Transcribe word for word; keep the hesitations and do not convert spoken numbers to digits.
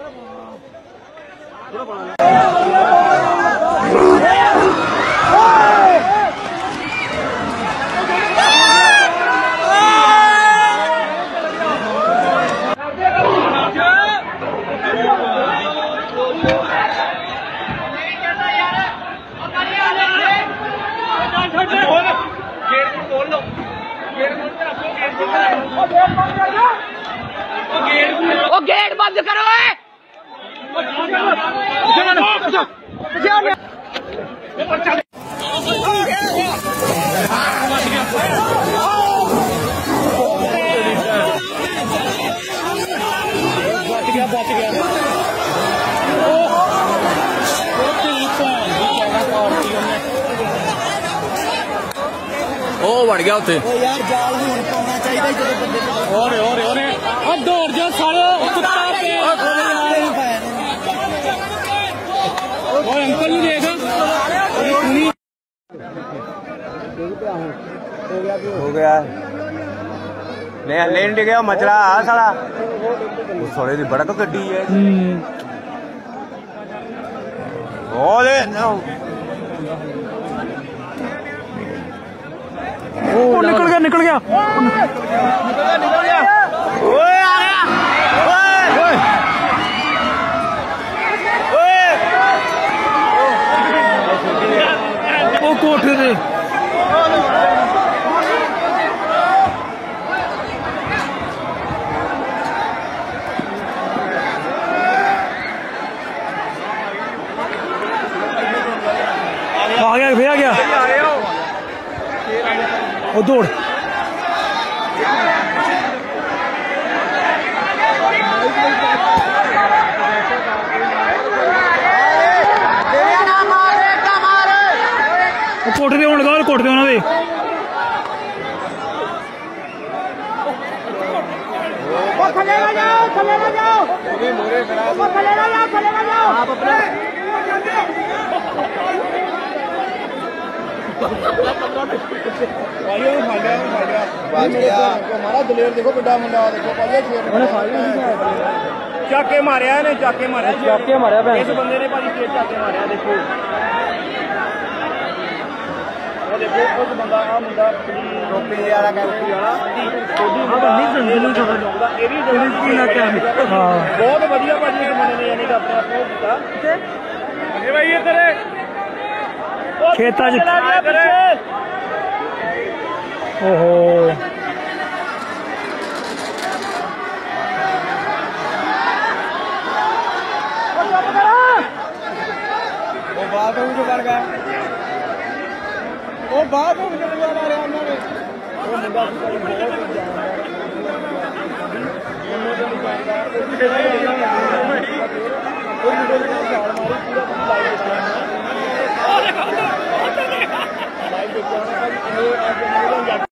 ओ gate बंद करो। बच गया बच गया ओ बढ़ गया उत्थे यार जाल भी हुण पाउणा चाहिदा जदों बंदे और और और और दौड़ जा सारे कुत्ता पे ओए अंकल भी देख हो गया नहीं लेन डिग गया मचला आ साला थोड़े दी बड़क गड्डी है ओले ओ निकल गया निकल गया निकल गया ओए आ गया ओए ओ कोठे दे आ गया भैया गया ओ दौड़ कोठे दे होने कोठे दे उन्होंने थले ना जाओ थले ना जाओ थले ना जाओ थले ना जाओ हमारा दलेर देखो बड़ा मुंडा देखो चाके मारे ने चाके मारे चाके मारे इस बंदे ने भाजी छे चाके मारे देखो देखो उस बंदा आ मुंडा टोपी वाला कैंपी वाला बहुत बढ़िया भाजी इस बंदे ने यानी कि अपने आप को दिता भाई इधर खेता ओहो वो बात हो जो बढ़ गया वो बात हो जो बढ़ रहा है हमारे वो मुंडा बहुत जान है